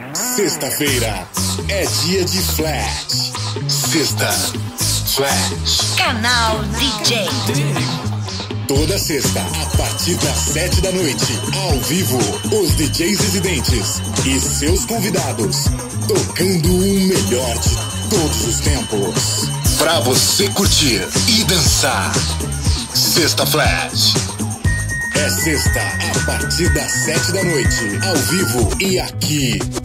Sexta-feira é dia de Flash. Sexta Flash. Canal DJ. Toda sexta, a partir das 7 da noite, ao vivo, os DJs residentes e seus convidados, tocando o melhor de todos os tempos, pra você curtir e dançar. Sexta Flash. É sexta, a partir das 7 da noite, ao vivo e aqui